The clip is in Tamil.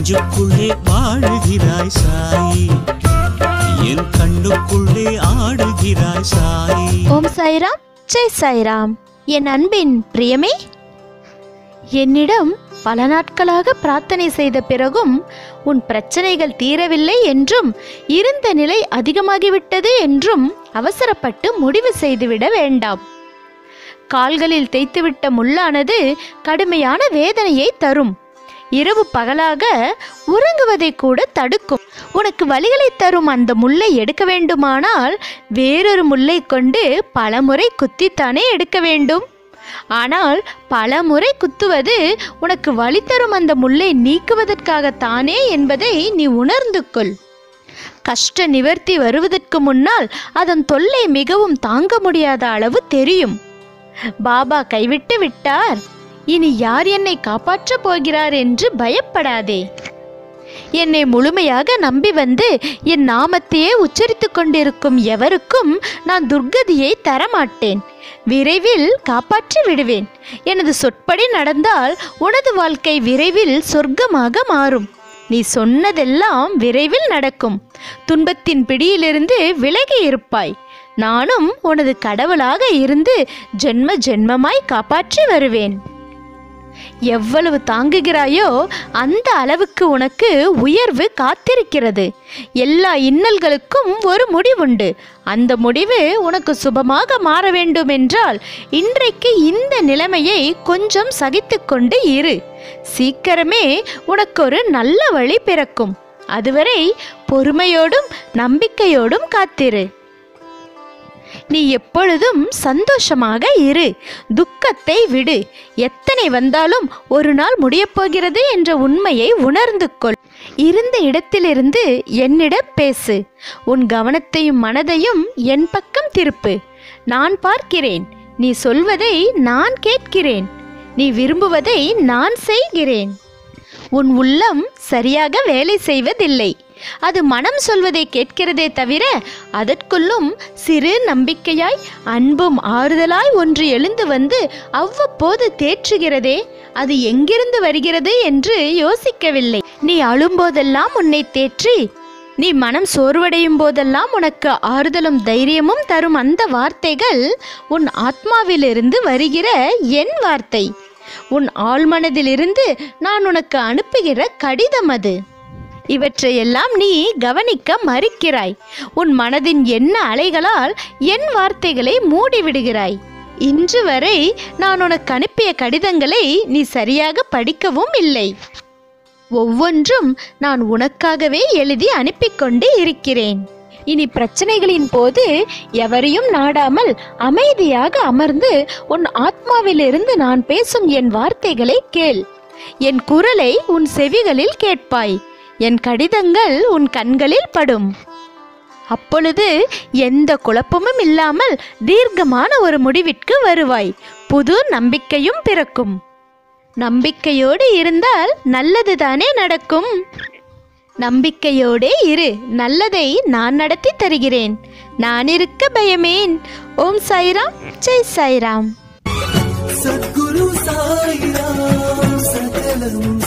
நெஞ்சுக்குள்ளே வாழுகிறாய் சாயி, என் கண்ணுக்குள்ளே ஆடுகிறாய் சாயி. ஓம் சாய்ராம், ஜெய் சாய்ராம். என் அன்பின் பிரியமே, என்னிடம் பல நாட்களாக பிரார்த்தனை செய்த பிறகும் உன் பிரச்சனைகள் தீரவில்லை என்றும் இருந்த நிலை அதிகமாகிவிட்டது என்றும் அவசரப்பட்டு முடிவு செய்துவிட வேண்டாம். கால்களில் தேய்த்துவிட்ட முள்ளானது கடுமையான வேதனையை தரும். இரவு பகலாக உறங்குவதை கூட தடுக்கும். உனக்கு வலிகளை தரும் அந்த முள்ளை எடுக்க வேண்டுமானால் வேறொரு முள்ளை கொண்டு பலமுறை குத்தித்தானே எடுக்க வேண்டும். ஆனால் பல முறை குத்துவது உனக்கு வலி தரும் அந்த முள்ளை நீக்குவதற்காகத்தானே என்பதை நீ உணர்ந்து கொள். கஷ்ட நிவர்த்தி வருவதற்கு முன்னால் அதன் தொல்லை மிகவும் தாங்க முடியாத அளவு தெரியும். பாபா கைவிட்டு விட்டார், இனி யார் என்னை காப்பாற்றப் போகிறார் என்று பயப்படாதே. என்னை முழுமையாக நம்பி வந்து என் நாமத்தையே உச்சரித்து கொண்டிருக்கும் எவருக்கும் நான் துர்கதியை தரமாட்டேன். விரைவில் காப்பாற்றி விடுவேன். எனது சொற்படி நடந்தால் உனது வாழ்க்கை விரைவில் சொர்க்கமாக மாறும். நீ சொன்னதெல்லாம் விரைவில் நடக்கும். துன்பத்தின் பிடியிலிருந்து விலகி இருப்பாய். நானும் உனது கடவுளாக இருந்து ஜென்ம ஜென்மமாய் காப்பாற்றி வருவேன். எவ்வளவு தாங்குகிறாயோ அந்த அளவுக்கு உனக்கு உயர்வு காத்திருக்கிறது. எல்லா இன்னல்களுக்கும் ஒரு முடிவுண்டு. அந்த முடிவு உனக்கு சுபமாக மாற வேண்டும் என்றால் இன்றைக்கு இந்த நிலைமையை கொஞ்சம் சகித்துக்கொண்டு இரு. சீக்கிரமே உனக்கு ஒரு நல்ல வழி பிறக்கும். அதுவரை பொறுமையோடும் நம்பிக்கையோடும் காத்திரு. நீ எப்பொழுதும் சந்தோஷமாக இரு. துக்கத்தை விடு. எத்தனை வந்தாலும் ஒரு நாள் முடியப் போகிறது என்ற உண்மையை உணர்ந்து கொள். இருந்த இடத்திலிருந்து என்னிடம் பேசு. உன் கவனத்தையும் மனதையும் என் பக்கம் திருப்பு. நான் பார்க்கிறேன். நீ சொல்வதை நான் கேட்கிறேன். நீ விரும்புவதை நான் செய்கிறேன். உன் உள்ளம் சரியாக வேலை செய்வதில்லை. அது மனம் சொல்வதை கேட்கிறதே தவிர அதற்குள்ளும் சிறு நம்பிக்கையாய் அன்பும் ஆறுதலாய் ஒன்று எழுந்து வந்து அவ்வப்போது தேற்றுகிறதே, அது எங்கிருந்து வருகிறது என்று யோசிக்கவில்லை. நீ அழும்போதெல்லாம் உன்னை தேற்றி, நீ மனம் சோர்வடையும் போதெல்லாம் உனக்கு ஆறுதலும் தைரியமும் தரும் அந்த வார்த்தைகள் உன் ஆத்மாவிலிருந்து வருகிற என் வார்த்தை. உன் ஆழ்மனதிலிருந்து நான் உனக்கு அனுப்புகிற கடிதம் அது. இவற்றையெல்லாம் நீ கவனிக்க மறுக்கிறாய். உன் மனதின் எண்ண அலைகளால் என் வார்த்தைகளை மூடிவிடுகிறாய். இன்று வரை நான் உனக்கு அனுப்பிய கடிதங்களை நீ சரியாக படிக்கவும் இல்லை. ஒவ்வொன்றும் நான் உனக்காகவே எழுதி அனுப்பிக்கொண்டு இருக்கிறேன். இனி பிரச்சனைகளின் போது எவரையும் நாடாமல் அமைதியாக அமர்ந்து உன் ஆத்மாவிலிருந்து நான் பேசும் என் வார்த்தைகளை கேள். என் குரலை உன் செவிகளில் கேட்பாய். என் கடிதங்கள் உன் கண்களில் படும். அப்பொழுது எந்த குழப்பமும் இல்லாமல் தீர்க்கமான ஒரு முடிவிற்கு வருவாய். புது நம்பிக்கையும் பிறக்கும். நம்பிக்கையோடு இருந்தால் நல்லதுதானே நடக்கும். நம்பிக்கையோடே இரு. நல்லதை நான் நடத்தி தருகிறேன். நான் இருக்க பயமேன். ஓம் சாய்ராம், ஜெய் சாய்ராம். சத்குரு சாய்ராம், சகலம்